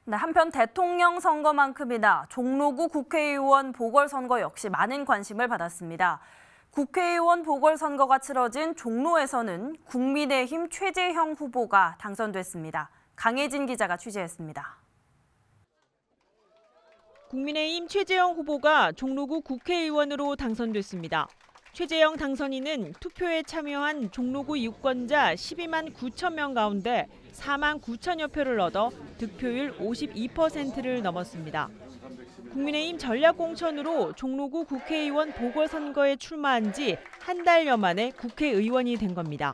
네, 한편 대통령 선거만큼이나 종로구 국회의원 보궐선거 역시 많은 관심을 받았습니다. 국회의원 보궐선거가 치러진 종로에서는 국민의힘 최재형 후보가 당선됐습니다. 강혜진 기자가 취재했습니다. 국민의힘 최재형 후보가 종로구 국회의원으로 당선됐습니다. 최재형 당선인은 투표에 참여한 종로구 유권자 12만 9천 명 가운데 4만 9천여 표를 얻어 득표율 52%를 넘었습니다. 국민의힘 전략공천으로 종로구 국회의원 보궐선거에 출마한 지 한 달여 만에 국회의원이 된 겁니다.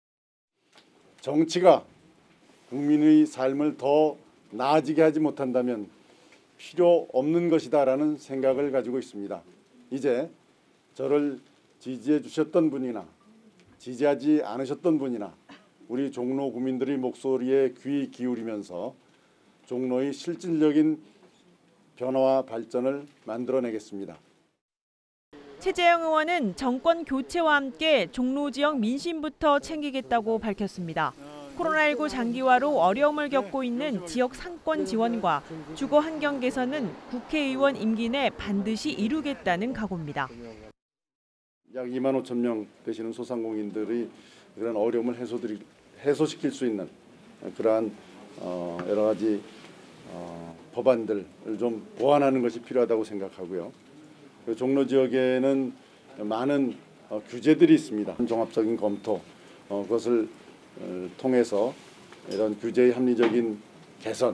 정치가 국민의 삶을 더 나아지게 하지 못한다면 필요 없는 것이다라는 생각을 가지고 있습니다. 이제 저를 지지해 주셨던 분이나 지지하지 않으셨던 분이나 우리 종로 구민들의 목소리에 귀 기울이면서 종로의 실질적인 변화와 발전을 만들어내겠습니다. 최재형 의원은 정권 교체와 함께 종로 지역 민심부터 챙기겠다고 밝혔습니다. 코로나19 장기화로 어려움을 겪고 있는 지역 상권 지원과 주거 환경 개선은 국회의원 임기 내 반드시 이루겠다는 각오입니다. 약 2만 5천 명 되시는 소상공인들이 그런 어려움을 해소시킬 수 있는 그러한 여러 가지 법안들을 좀 보완하는 것이 필요하다고 생각하고요. 종로 지역에는 많은 규제들이 있습니다. 종합적인 검토, 그것을 통해서 이런 규제의 합리적인 개선,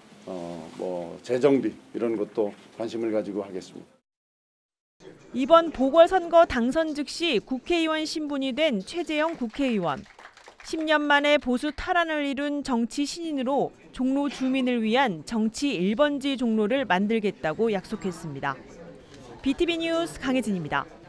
재정비 이런 것도 관심을 가지고 하겠습니다. 이번 보궐선거 당선 즉시 국회의원 신분이 된 최재형 국회의원. 10년 만에 보수 탈환을 이룬 정치 신인으로 종로 주민을 위한 정치 1번지 종로를 만들겠다고 약속했습니다. BTV 뉴스 강혜진입니다.